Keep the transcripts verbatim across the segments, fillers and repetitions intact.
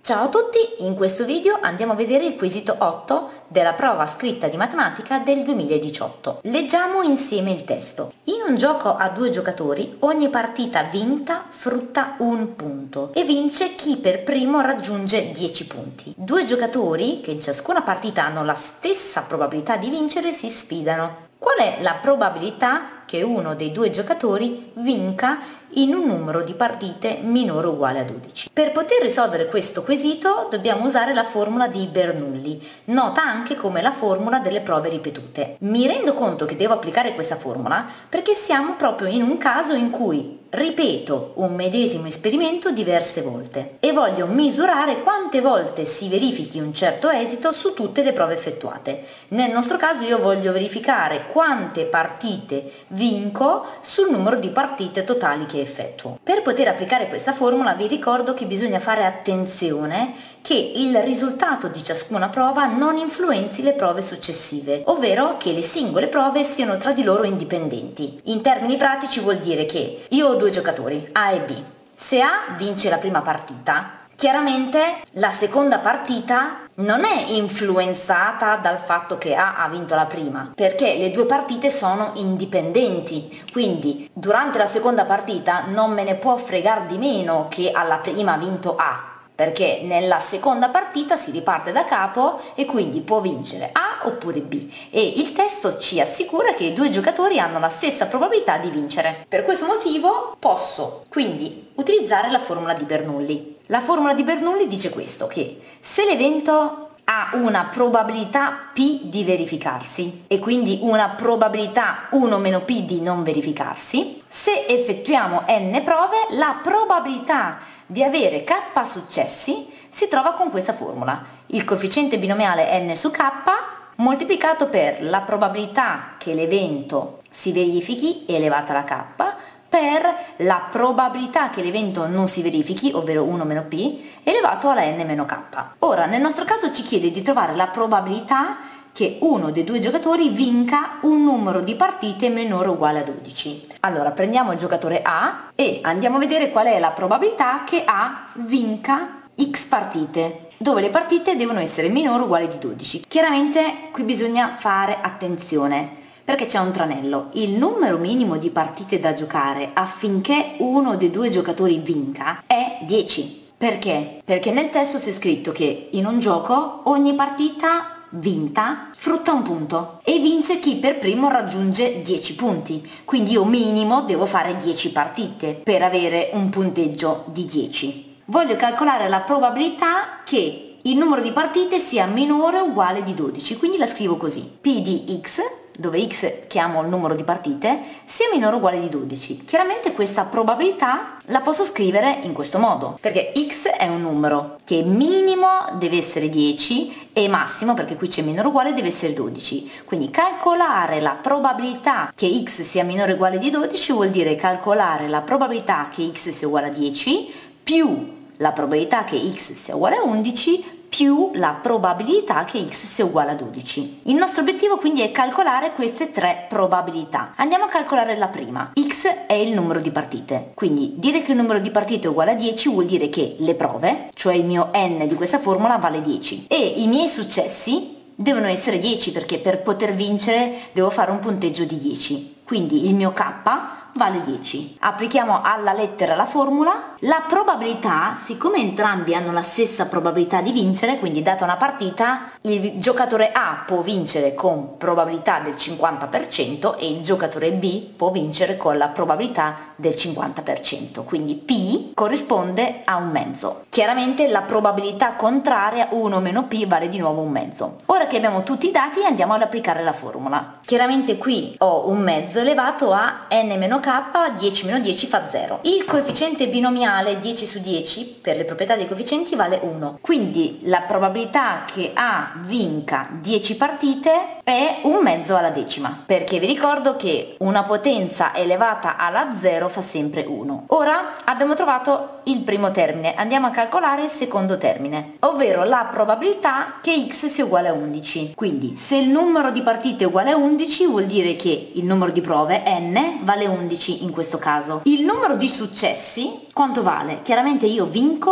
Ciao a tutti, in questo video andiamo a vedere il quesito otto della prova scritta di matematica del duemiladiciotto. Leggiamo insieme il testo. In un gioco a due giocatori, ogni partita vinta frutta un punto e vince chi per primo raggiunge dieci punti. Due giocatori, che in ciascuna partita hanno la stessa probabilità di vincere, si sfidano. Qual è la probabilità che uno dei due giocatori vinca in un numero di partite minore o uguale a dodici? Per poter risolvere questo quesito dobbiamo usare la formula di Bernoulli, nota anche come la formula delle prove ripetute. Mi rendo conto che devo applicare questa formula perché siamo proprio in un caso in cui ripeto un medesimo esperimento diverse volte e voglio misurare quante volte si verifichi un certo esito su tutte le prove effettuate. Nel nostro caso io voglio verificare quante partite vinco sul numero di partite totali che effettuo. Per poter applicare questa formula vi ricordo che bisogna fare attenzione che il risultato di ciascuna prova non influenzi le prove successive, ovvero che le singole prove siano tra di loro indipendenti. In termini pratici vuol dire che io ho due giocatori, A e B. Se A vince la prima partita, chiaramente la seconda partita non è influenzata dal fatto che A ha vinto la prima, perché le due partite sono indipendenti, quindi durante la seconda partita non me ne può fregare di meno che alla prima ha vinto A, perché nella seconda partita si riparte da capo e quindi può vincere A oppure B, e il testo ci assicura che i due giocatori hanno la stessa probabilità di vincere. Per questo motivo posso quindi utilizzare la formula di Bernoulli. La formula di Bernoulli dice questo, che se l'evento ha una probabilità P di verificarsi e quindi una probabilità uno meno P di non verificarsi, se effettuiamo n prove, la probabilità di avere k successi si trova con questa formula: il coefficiente binomiale n su k moltiplicato per la probabilità che l'evento si verifichi elevata alla k per la probabilità che l'evento non si verifichi, ovvero uno meno p, elevato alla n meno k. Ora, nel nostro caso ci chiede di trovare la probabilità che uno dei due giocatori vinca un numero di partite minore o uguale a dodici. Allora, prendiamo il giocatore A e andiamo a vedere qual è la probabilità che A vinca x partite, dove le partite devono essere minore o uguale di dodici. Chiaramente qui bisogna fare attenzione, perché c'è un tranello. Il numero minimo di partite da giocare affinché uno dei due giocatori vinca è dieci. Perché? Perché nel testo c'è scritto che in un gioco ogni partita vinta frutta un punto e vince chi per primo raggiunge dieci punti, quindi io minimo devo fare dieci partite per avere un punteggio di dieci. Voglio calcolare la probabilità che il numero di partite sia minore o uguale di dodici, quindi la scrivo così: P di x, dove x chiamo il numero di partite, sia minore o uguale di dodici. Chiaramente questa probabilità la posso scrivere in questo modo, perché x è un numero che minimo deve essere dieci e massimo, perché qui c'è minore o uguale, deve essere dodici. Quindi calcolare la probabilità che x sia minore o uguale di dodici vuol dire calcolare la probabilità che x sia uguale a dieci più la probabilità che x sia uguale a undici più la probabilità che x sia uguale a dodici. Il nostro obiettivo quindi è calcolare queste tre probabilità. Andiamo a calcolare la prima. X è il numero di partite, quindi dire che il numero di partite è uguale a dieci vuol dire che le prove, cioè il mio n di questa formula, vale dieci e i miei successi devono essere dieci, perché per poter vincere devo fare un punteggio di dieci, quindi il mio k vale dieci. Applichiamo alla lettera la formula. La probabilità, siccome entrambi hanno la stessa probabilità di vincere, quindi data una partita, il giocatore A può vincere con probabilità del cinquanta per cento e il giocatore B può vincere con la probabilità del cinquanta per cento, quindi P corrisponde a un mezzo. Chiaramente la probabilità contraria, uno meno P, vale di nuovo un mezzo. Ora che abbiamo tutti i dati andiamo ad applicare la formula. Chiaramente qui ho un mezzo elevato a n meno k, dieci meno dieci fa zero. Il coefficiente binomiale dieci su dieci per le proprietà dei coefficienti vale uno, quindi la probabilità che A vinca dieci partite è un mezzo alla decima, perché vi ricordo che una potenza elevata alla zero fa sempre uno. Ora abbiamo trovato il primo termine, andiamo a calcolare il secondo termine, ovvero la probabilità che x sia uguale a undici. Quindi se il numero di partite è uguale a undici vuol dire che il numero di prove n vale undici in questo caso. Il numero di successi quanto vale? Chiaramente io vinco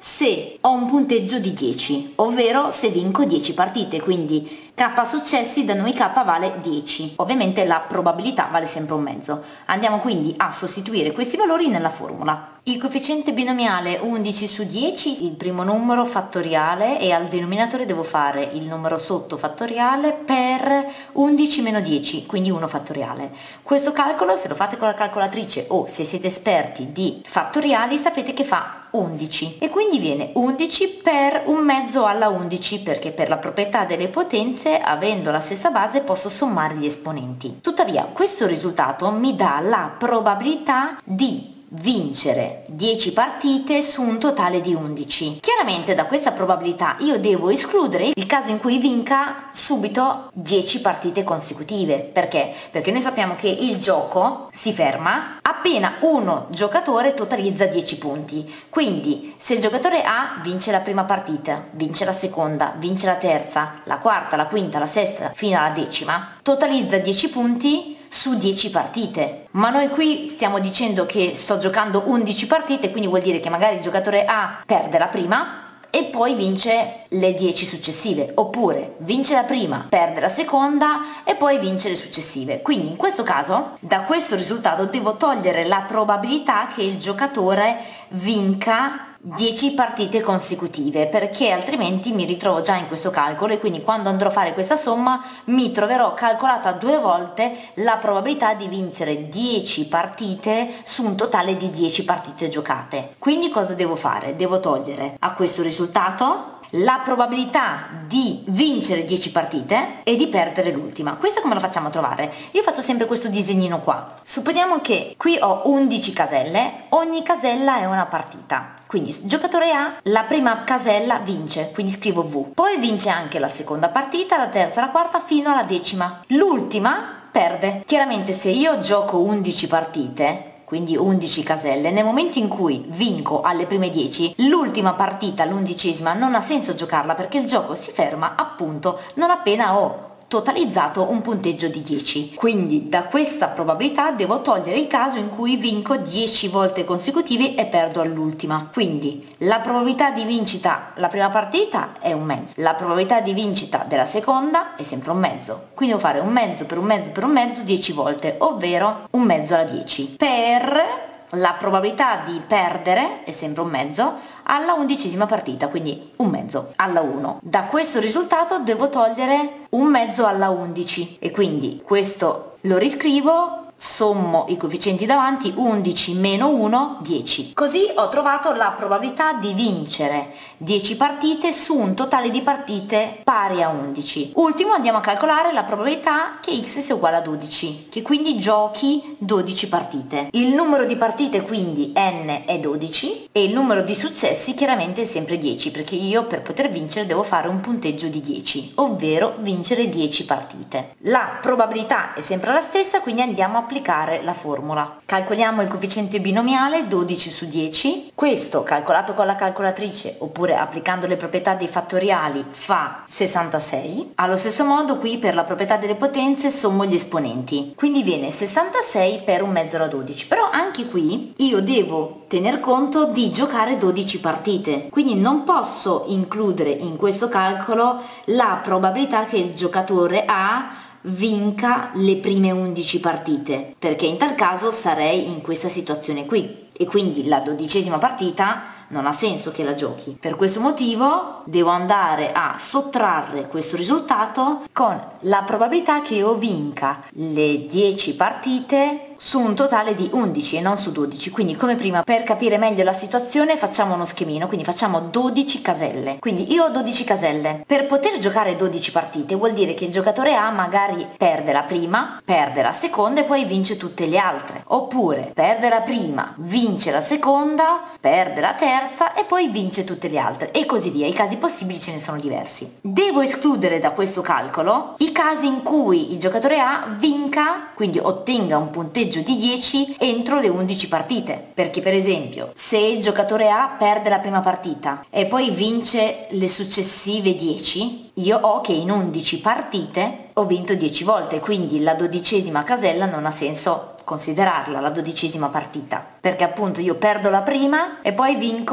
se ho un punteggio di dieci, ovvero se vinco dieci partite, quindi K successi da noi K vale dieci. Ovviamente la probabilità vale sempre un mezzo. Andiamo quindi a sostituire questi valori nella formula. Il coefficiente binomiale undici su dieci, il primo numero fattoriale, e al denominatore devo fare il numero sotto fattoriale per undici meno dieci, quindi uno fattoriale. Questo calcolo, se lo fate con la calcolatrice o se siete esperti di fattoriali, sapete che fa undici, e quindi viene undici per un mezzo alla undici, perché per la proprietà delle potenze, avendo la stessa base, posso sommare gli esponenti. Tuttavia questo risultato mi dà la probabilità di vincere dieci partite su un totale di undici. Chiaramente da questa probabilità io devo escludere il caso in cui vinca subito dieci partite consecutive. Perché? Perché noi sappiamo che il gioco si ferma appena uno giocatore totalizza dieci punti. Quindi se il giocatore A vince la prima partita, vince la seconda, vince la terza, la quarta, la quinta, la sesta, fino alla decima, totalizza dieci punti su dieci partite. Ma noi qui stiamo dicendo che sto giocando undici partite, quindi vuol dire che magari il giocatore A perde la prima e poi vince le dieci successive, oppure vince la prima, perde la seconda e poi vince le successive. Quindi in questo caso, da questo risultato devo togliere la probabilità che il giocatore vinca dieci partite consecutive, perché altrimenti mi ritrovo già in questo calcolo e quindi quando andrò a fare questa somma mi troverò calcolata due volte la probabilità di vincere dieci partite su un totale di dieci partite giocate. Quindi cosa devo fare? Devo togliere a questo risultato la probabilità di vincere dieci partite e di perdere l'ultima. Questa come la facciamo a trovare? Io faccio sempre questo disegnino qua. Supponiamo che qui ho undici caselle, ogni casella è una partita. Quindi giocatore A, la prima casella vince, quindi scrivo V. Poi vince anche la seconda partita, la terza, la quarta, fino alla decima. L'ultima perde. Chiaramente se io gioco undici partite, quindi undici caselle, nel momento in cui vinco alle prime dieci, l'ultima partita, l'undicesima, non ha senso giocarla perché il gioco si ferma appunto non appena ho totalizzato un punteggio di dieci. Quindi da questa probabilità devo togliere il caso in cui vinco dieci volte consecutive e perdo all'ultima. Quindi la probabilità di vincita la prima partita è un mezzo, la probabilità di vincita della seconda è sempre un mezzo, quindi devo fare un mezzo per un mezzo per un mezzo dieci volte, ovvero un mezzo alla dieci. Per la probabilità di perdere è sempre un mezzo alla undicesima partita, quindi un mezzo alla uno. Da questo risultato devo togliere un mezzo alla undici e quindi questo lo riscrivo, sommo i coefficienti davanti, undici meno uno, dieci. Così ho trovato la probabilità di vincere dieci partite su un totale di partite pari a undici. Ultimo andiamo a calcolare la probabilità che x sia uguale a dodici, che quindi giochi dodici partite. Il numero di partite quindi n è dodici e il numero di successi chiaramente è sempre dieci, perché io per poter vincere devo fare un punteggio di dieci, ovvero vincere dieci partite. La probabilità è sempre la stessa, quindi andiamo a applicare la formula. Calcoliamo il coefficiente binomiale dodici su dieci, questo calcolato con la calcolatrice oppure applicando le proprietà dei fattoriali fa sessantasei. Allo stesso modo qui per la proprietà delle potenze sommo gli esponenti, quindi viene sessantasei per un mezzo alla dodici. Però anche qui io devo tener conto di giocare dodici partite, quindi non posso includere in questo calcolo la probabilità che il giocatore ha vinca le prime undici partite, perché in tal caso sarei in questa situazione qui e quindi la dodicesima partita non ha senso che la giochi. Per questo motivo devo andare a sottrarre questo risultato con la probabilità che io vinca le dieci partite su un totale di undici e non su dodici. Quindi come prima, per capire meglio la situazione, facciamo uno schemino, quindi facciamo dodici caselle. Quindi io ho dodici caselle. Per poter giocare dodici partite vuol dire che il giocatore A magari perde la prima, perde la seconda e poi vince tutte le altre, oppure perde la prima, vince la seconda, perde la terza e poi vince tutte le altre, e così via. I casi possibili ce ne sono diversi. Devo escludere da questo calcolo i casi in cui il giocatore A vinca, quindi ottenga un punteggio di dieci entro le undici partite, perché per esempio se il giocatore A perde la prima partita e poi vince le successive dieci, io ho che in undici partite ho vinto dieci volte, quindi la dodicesima casella non ha senso considerarla la dodicesima partita, perché appunto io perdo la prima e poi vinco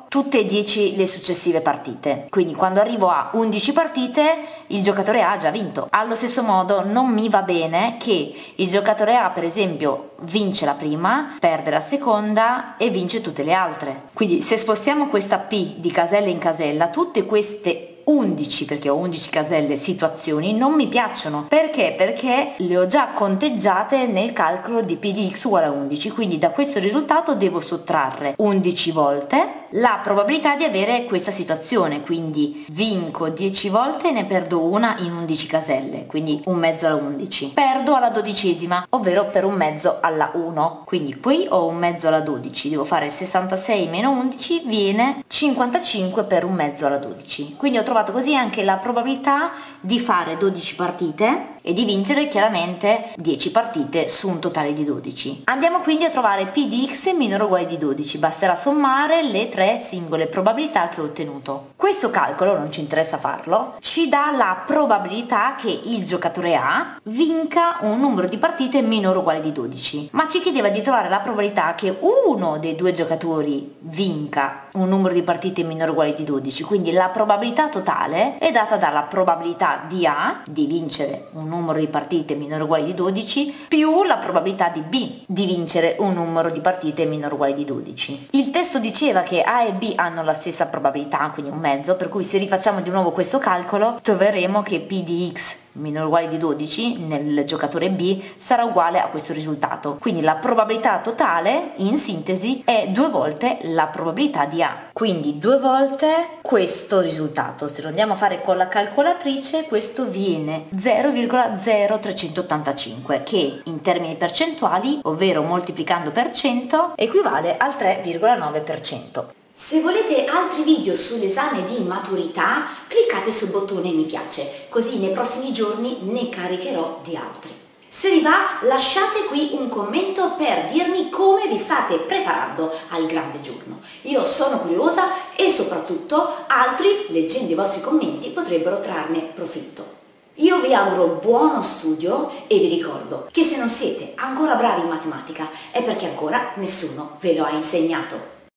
tutte e dieci le successive partite, quindi quando arrivo a undici partite il giocatore A ha già vinto. Allo stesso modo non mi va bene che il giocatore A per esempio vince la prima, perde la seconda e vince tutte le altre. Quindi se spostiamo questa P di casella in casella, tutte queste undici, perché ho undici caselle, situazioni non mi piacciono. Perché? Perché le ho già conteggiate nel calcolo di P di x uguale a undici, quindi da questo risultato devo sottrarre undici volte la probabilità di avere questa situazione, quindi vinco dieci volte e ne perdo una in undici caselle, quindi un mezzo alla undici. Perdo alla dodicesima, ovvero per un mezzo alla uno, quindi qui ho un mezzo alla dodici, devo fare sessantasei meno undici, viene cinquantacinque per un mezzo alla dodici. Quindi ho trovato così anche la probabilità di fare dodici partite e di vincere chiaramente dieci partite su un totale di dodici. Andiamo quindi a trovare P di x minore o uguale di dodici, basterà sommare le tre singole probabilità che ho ottenuto. Questo calcolo, non ci interessa farlo, ci dà la probabilità che il giocatore A vinca un numero di partite minore o uguale di dodici, ma ci chiedeva di trovare la probabilità che uno dei due giocatori vinca un numero di partite minore o uguale di dodici, quindi la probabilità totale è data dalla probabilità di A di vincere un numero di partite minore o uguale di dodici più la probabilità di B di vincere un numero di partite minore o uguale di dodici. Il testo diceva che A e B hanno la stessa probabilità, quindi un mezzo, per cui se rifacciamo di nuovo questo calcolo troveremo che P di x minore o uguale di dodici nel giocatore B sarà uguale a questo risultato, quindi la probabilità totale in sintesi è due volte la probabilità di A, quindi due volte questo risultato. Se lo andiamo a fare con la calcolatrice questo viene zero virgola zero trecentottantacinque, che in termini percentuali, ovvero moltiplicando per cento, equivale al tre virgola nove per cento. Se volete altri video sull'esame di maturità, cliccate sul bottone mi piace, così nei prossimi giorni ne caricherò di altri. Se vi va, lasciate qui un commento per dirmi come vi state preparando al grande giorno. Io sono curiosa e soprattutto altri, leggendo i vostri commenti, potrebbero trarne profitto. Io vi auguro buono studio e vi ricordo che se non siete ancora bravi in matematica è perché ancora nessuno ve lo ha insegnato.